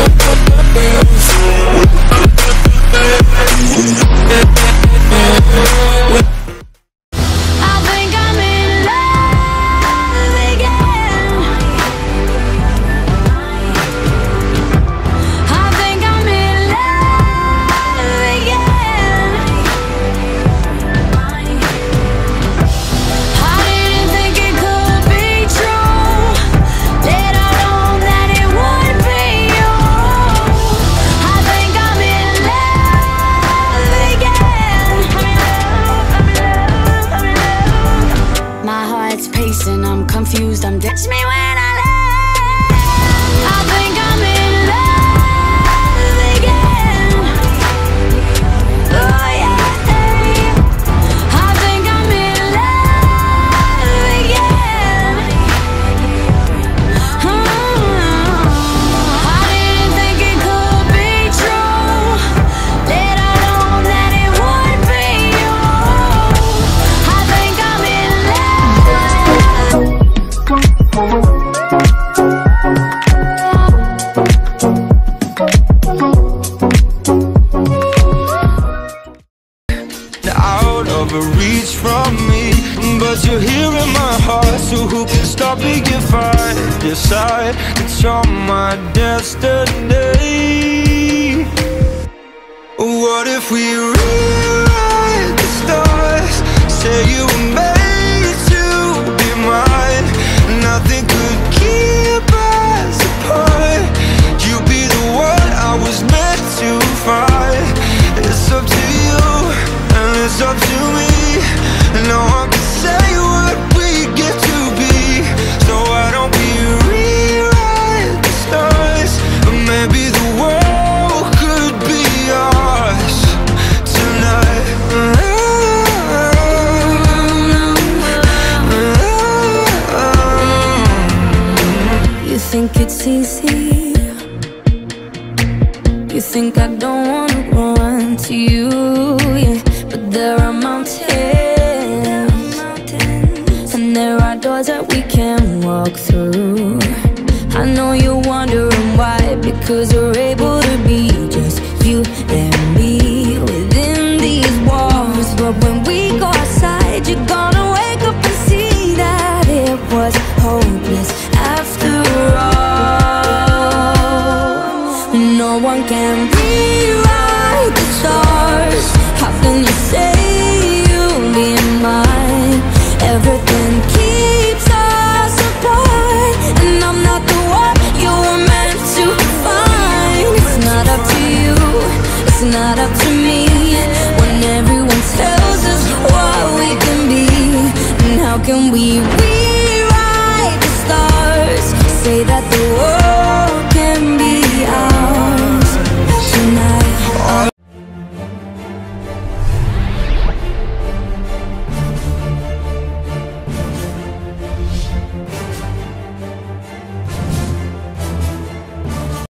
I'm confused, I'm ditch me when I leave. I think I'm in love again. Oh yeah, I think I'm in love again. I didn't think it could be true. Let alone that it would be you. I think I'm in love. Out of reach from me, but you're here in my heart. So who can stop me if I decide that you're my destiny? What if we rewrite the stars? Say you were made to be mine. Nothing could keep us apart. You'd be the one I was meant to find. It's up to you, and it's up to me. No one can say what we get to be. So why don't we rewrite the stars? Or maybe the world could be ours tonight. You think it's easy? You think I don't wanna run to you, yeah. But there are mountains, and there are doors that we can walk through. I know you're wondering why, because we're able to be just you and me within these walls. But when we go outside, you're gonna wake up and see that it was hopeless after all. No one can breathe.